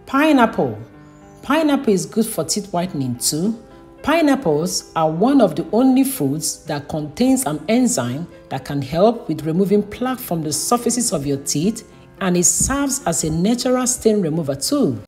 Pineapple. Pineapple is good for teeth whitening too. Pineapples are one of the only fruits that contains an enzyme that can help with removing plaque from the surfaces of your teeth, and it serves as a natural stain remover too.